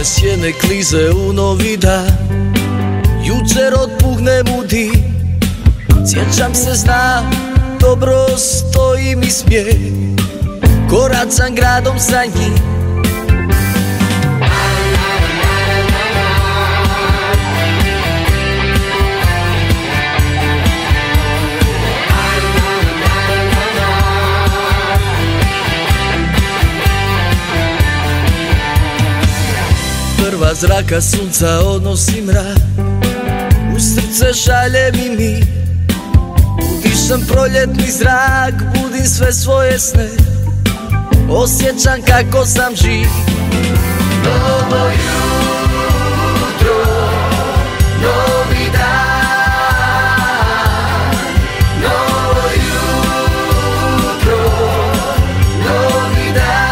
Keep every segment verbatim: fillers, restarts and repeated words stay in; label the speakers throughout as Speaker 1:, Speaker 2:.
Speaker 1: sjene klize u novi dan. Jučer otpuhne mudi, sjećam se, znam, dobro stoji mi smijeh. Koracam gradom sa njim. Prva zraka sunca odnosi mrak, u srce šalje mi mir. Udišem proljetni zrak, budim sve svoje sne, osjećam kako sam živ. Novo jutro, novi dan, novo jutro, novi dan.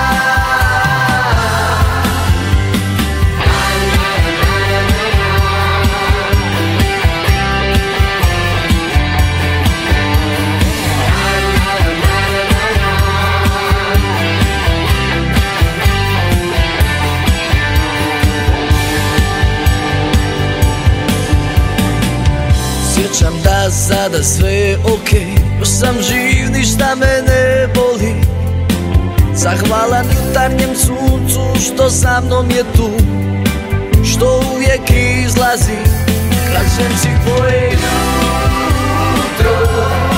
Speaker 1: Sjećam da sada sve je okej, još sam živ, ništa me ne boli. Zahvalan jutarnjem suncu što sa mnom je tu, što uvijek izlazi. Kažem si tvoje jutro.